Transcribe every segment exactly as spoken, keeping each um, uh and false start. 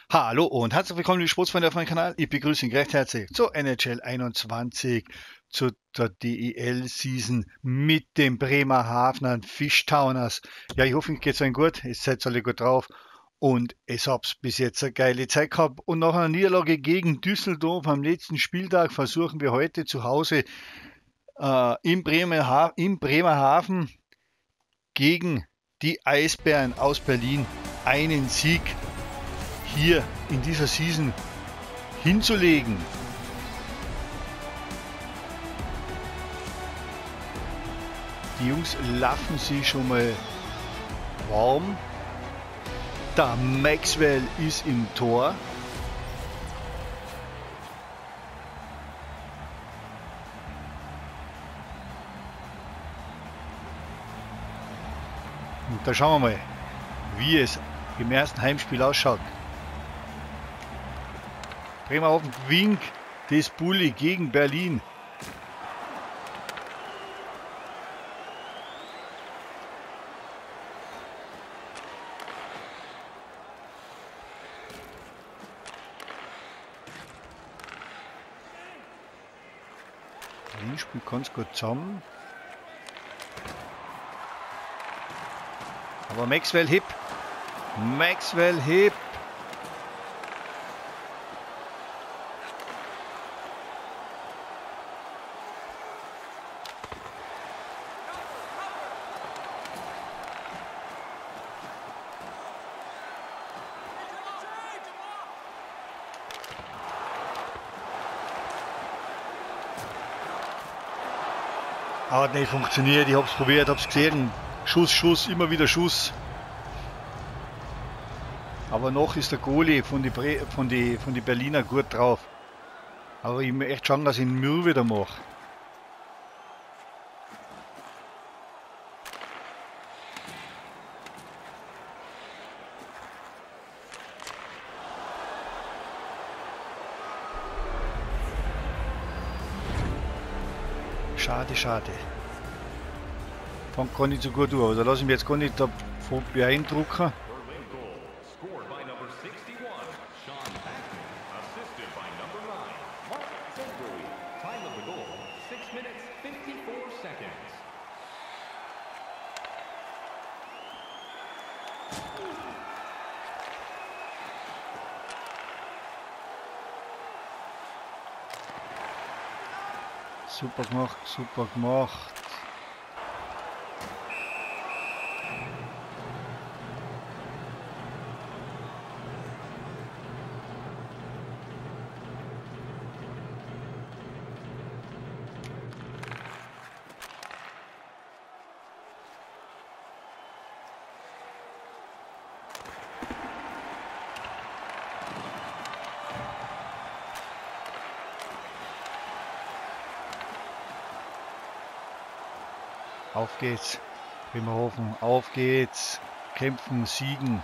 Hallo und herzlich willkommen, liebe Sportsfreunde auf meinem Kanal. Ich begrüße ihn recht herzlich zur N H L einundzwanzig, zu der D E L-Season mit den Bremerhavener Fishtowners. Ja, ich hoffe, es geht euch gut, ihr seid alle gut drauf und es habt bis jetzt eine geile Zeit gehabt. Und nach einer Niederlage gegen Düsseldorf am letzten Spieltag versuchen wir heute zu Hause äh, in, Bremerha in Bremerhaven gegen die Eisbären aus Berlin einen Sieg hier in dieser Season hinzulegen. Die Jungs laffen sich schon mal warm. Der Maxwell ist im Tor. Und da schauen wir mal, wie es im ersten Heimspiel ausschaut. Bremerhaven gewinnt das Bulli gegen Berlin. Berlin spielt ganz gut zusammen. Aber Maxwell hip. Maxwell hip. Hat nicht funktioniert, ich hab's probiert, hab's gesehen. Schuss, Schuss, immer wieder Schuss. Aber noch ist der Goalie von die, Bre von die, von die Berliner gut drauf. Aber ich möchte echt schauen, dass ich den Müll wieder mache. Schade, schade. Fängt gar nicht so gut an. Also lasse ich mich jetzt gar nicht davon beeindrucken. Super gemacht, super gemacht. Auf geht's, Bremerhaven, auf geht's, kämpfen, siegen.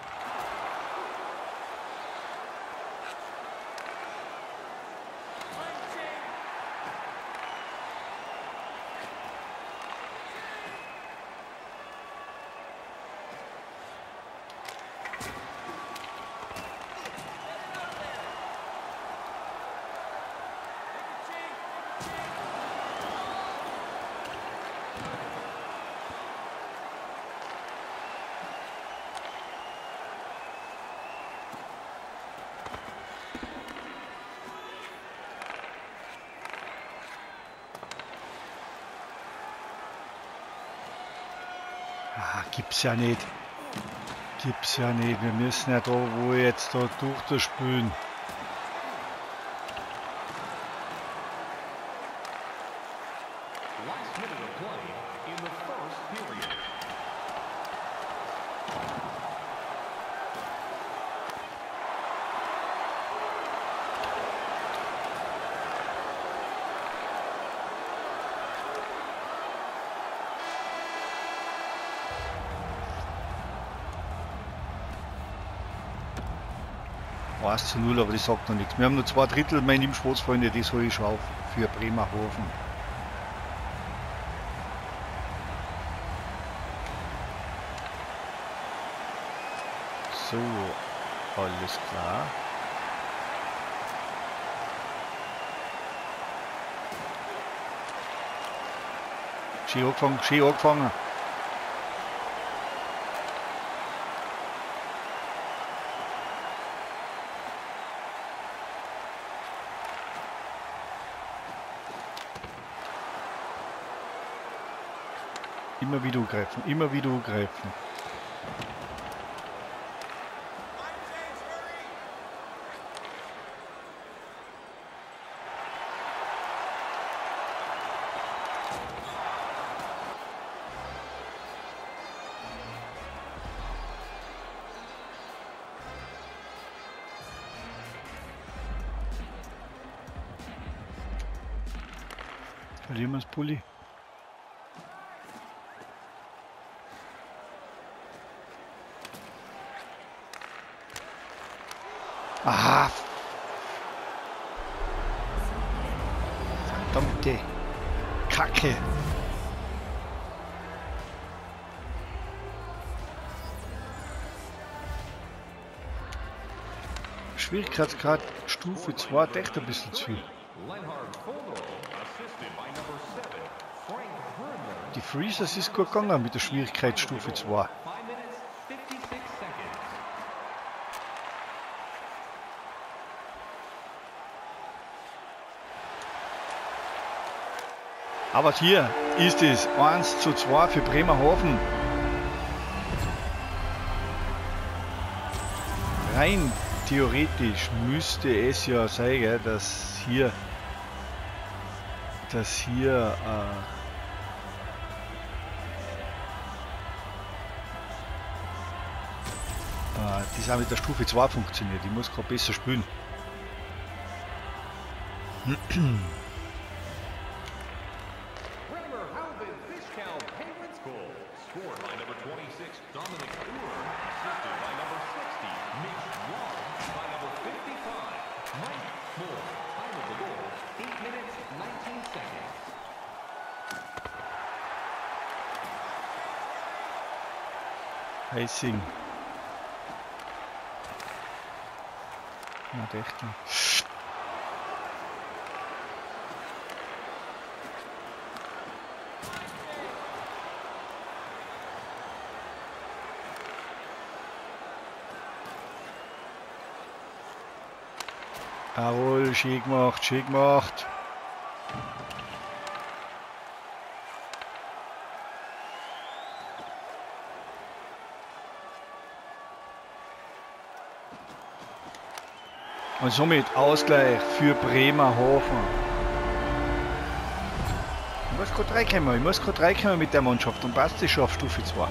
Ah, gibt's ja nicht. Gibt's ja nicht. Wir müssen ja da wo jetzt da durchspülen. eins zu null, aber das sagt noch nichts. Wir haben nur zwei Drittel, meine lieben Sportsfreunde, das hole ich schon auf für Bremerhaven. So, Alles klar. Schön angefangen, schön angefangen. Immer wieder angreifen, immer wieder angreifen. Verlieren wir das Pulli. Aha! Verdammte Kacke! Schwierigkeitsgrad Stufe zwei, echt ein bisschen zu viel. Die Freezers ist gut gegangen mit der Schwierigkeitsstufe zwei. Aber hier ist es eins zu zwei für Bremerhaven. Rein theoretisch müsste es ja sein, dass hier, dass hier äh, äh, das auch mit der Stufe zwei funktioniert. Ich muss gerade besser spielen. Icing. Na, echt. Jawohl, schön gemacht, schön gemacht. Und somit Ausgleich für Bremerhaven. Ich muss gerade reinkommen, ich muss gerade reinkommen mit der Mannschaft und passt es schon auf Stufe zwei.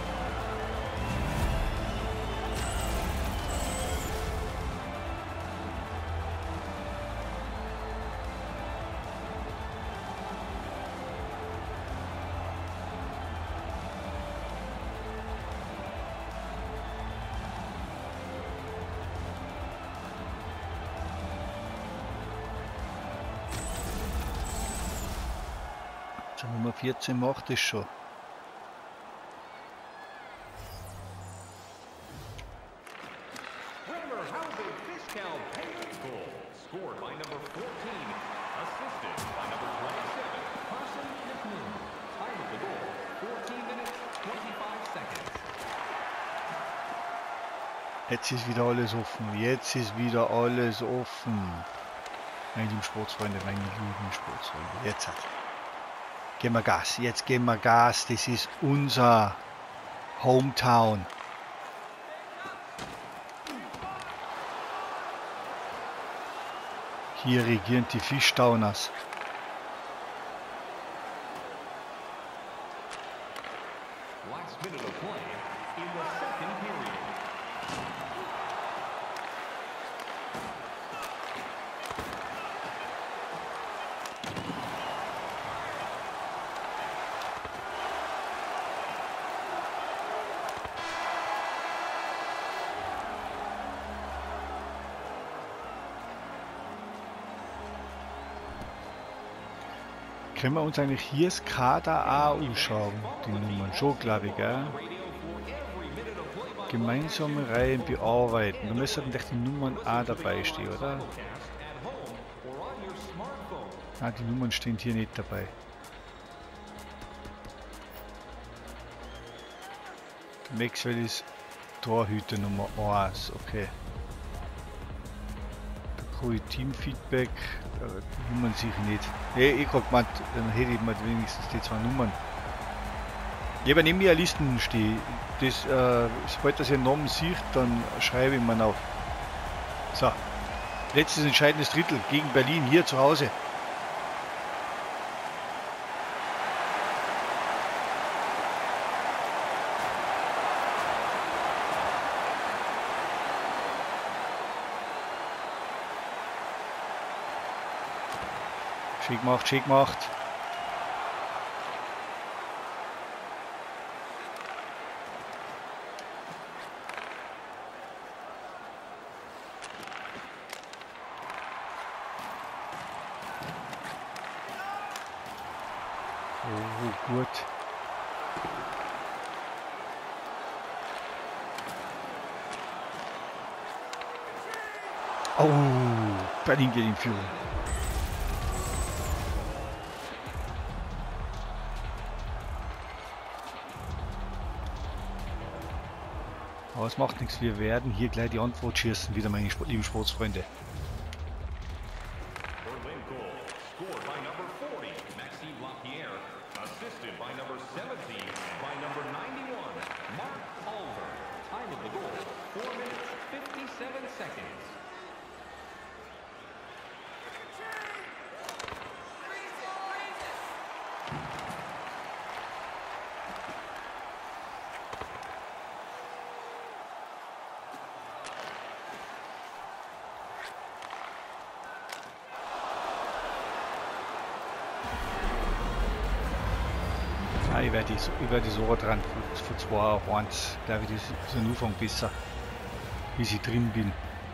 Nummer vierzehn macht es schon. Jetzt ist wieder alles offen. Jetzt ist wieder alles offen. Meine lieben Sportsfreunde, meine lieben Sportsfreunde. Jetzt hat. Gehen wir Gas, jetzt gehen wir Gas, das ist unser Hometown. Hier regieren die Fishtowners. Können wir uns eigentlich hier das Kader auch anschauen, die Nummern schon, glaube ich, gell? Gemeinsame Reihen bearbeiten. Da müssten doch die Nummern auch dabei stehen, oder? Ah, die Nummern stehen hier nicht dabei. Maxwell ist Torhüter Nummer eins, okay. Da kann ich Teamfeedback, da die Nummern sicher nicht. Nee, ich hab gemeint, dann hätte ich mal wenigstens die zwei Nummern. Ja, wenn ich mir Listen stehe, das, äh, sobald das ihr Namen sieht, dann schreibe ich mir auf. So, letztes entscheidendes Drittel gegen Berlin, hier zu Hause. Schick gemacht, schick gemacht. Oh, gut. Oh, Berlin geht in Führung. Aber es macht nichts, wir werden hier gleich die Antwort schießen, wieder meine lieben Sportsfreunde. Ah, ich werde werd die so dran für zwei eins, glaube ich, das ist ein Anfang besser, bis ich drin bin.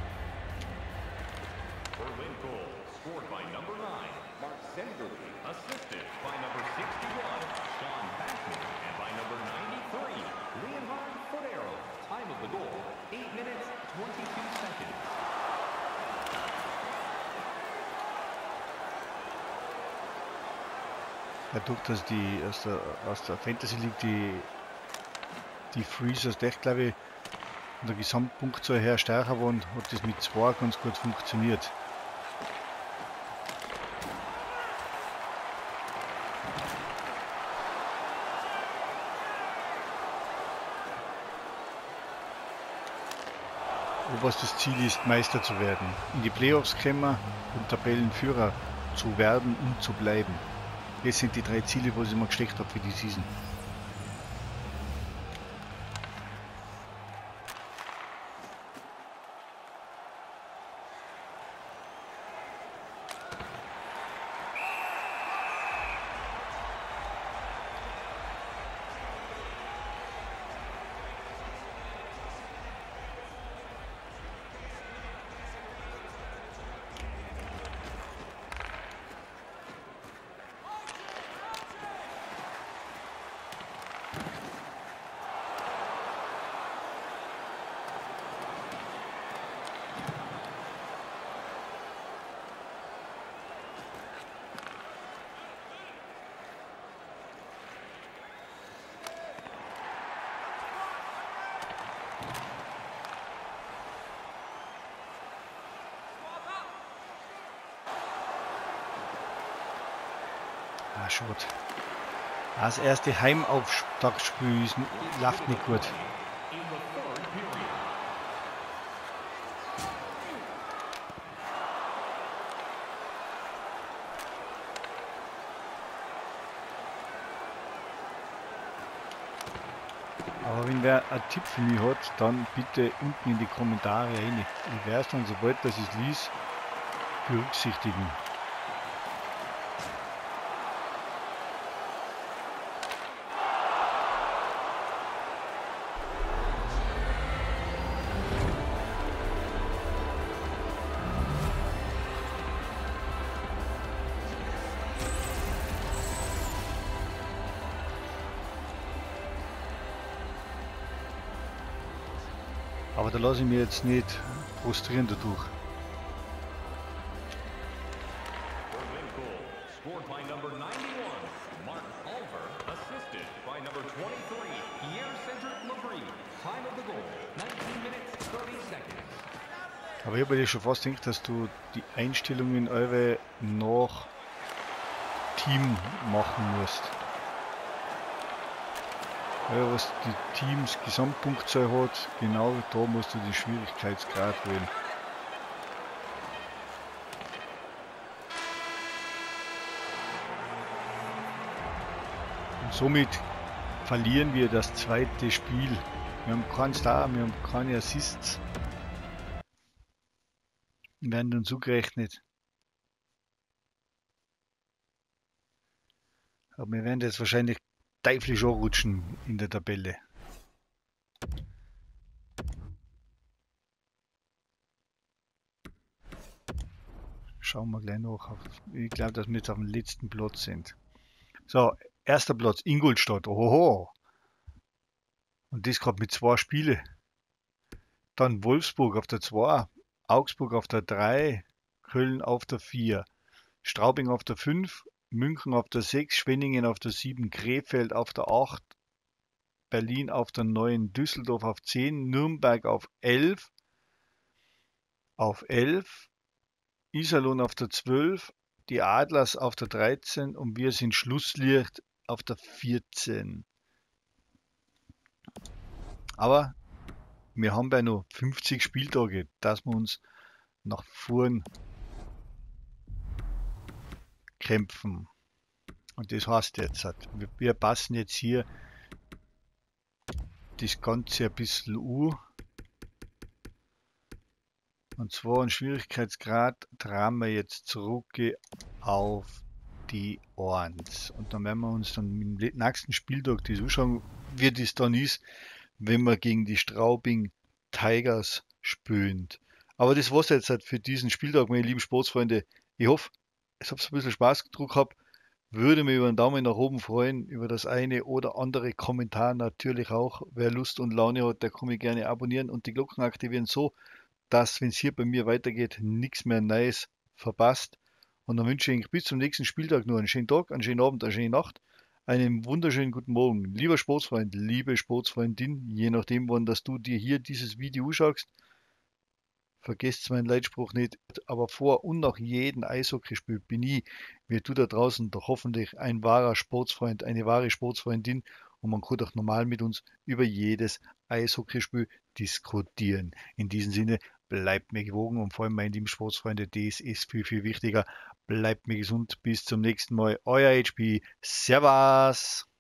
Dadurch, dass die aus der, aus der Fantasy League die, die Freezers echt, glaube ich, von der Gesamtpunktzahl her stärker waren, hat das mit zwei ganz gut funktioniert. Was das Ziel ist, Meister zu werden, in die Playoffs kommen und Tabellenführer zu werden und zu bleiben. Das sind die drei Ziele, was ich mir gesteckt habe für die Season. Ah, schade. Das erste Heimauftaktspiel ist, läuft nicht gut. Aber wenn wer einen Tipp für mich hat, dann bitte unten in die Kommentare rein. Ich werde es dann, sobald das ich lies, berücksichtigen. Aber da lasse ich mich jetzt nicht frustrieren dadurch. Aber ich habe mir schon fast gedacht, dass du die Einstellungen eure nach Team machen musst. Ja, was die Teams Gesamtpunktzahl hat, genau da musst du den Schwierigkeitsgrad wählen. Und somit verlieren wir das zweite Spiel. Wir haben keinen Star, wir haben keine Assists. Wir werden uns zugerechnet. Aber wir werden jetzt wahrscheinlich teuflisch anrutschen in der Tabelle. Schauen wir gleich nach. Ich glaube, dass wir jetzt auf dem letzten Platz sind. So, erster Platz, Ingolstadt. Oho. Und das gerade mit zwei Spielen. Dann Wolfsburg auf der zwei, Augsburg auf der drei, Köln auf der vier, Straubing auf der fünf, München auf der sechs, Schwenningen auf der sieben, Krefeld auf der acht, Berlin auf der neun, Düsseldorf auf zehn, Nürnberg auf elf, auf elf, Iserlohn auf der zwölf, die Adlers auf der dreizehn und wir sind Schlusslicht auf der vierzehn. Aber wir haben bei noch fünfzig Spieltage, dass wir uns nach vorn kämpfen. Und das heißt jetzt, wir, wir passen jetzt hier das Ganze ein bisschen an. Und zwar einen Schwierigkeitsgrad drehen wir jetzt zurück auf die eins. Und dann werden wir uns dann im nächsten Spieltag das anschauen, wie das dann ist, wenn wir gegen die Straubing Tigers spielen. Aber das war's jetzt halt für diesen Spieltag, meine lieben Sportsfreunde. Ich hoffe, es hat ein bisschen Spaß gedruckt gehabt. Würde mich über einen Daumen nach oben freuen, über das eine oder andere Kommentar natürlich auch. Wer Lust und Laune hat, der kann mich gerne abonnieren und die Glocken aktivieren, so dass, wenn es hier bei mir weitergeht, nichts mehr Neues verpasst. Und dann wünsche ich bis zum nächsten Spieltag nur einen schönen Tag, einen schönen Abend, eine schöne Nacht, einen wunderschönen guten Morgen. Lieber Sportsfreund, liebe Sportsfreundin, je nachdem, wann dass du dir hier dieses Video anschaust, vergesst meinen Leitspruch nicht, aber vor und nach jedem Eishockeyspiel bin ich, wie du da draußen, doch hoffentlich ein wahrer Sportsfreund, eine wahre Sportsfreundin und man kann doch normal mit uns über jedes Eishockeyspiel diskutieren. In diesem Sinne, bleibt mir gewogen und vor allem, meine lieben Sportsfreunde, das ist viel, viel wichtiger. Bleibt mir gesund, bis zum nächsten Mal. Euer H P, Servus!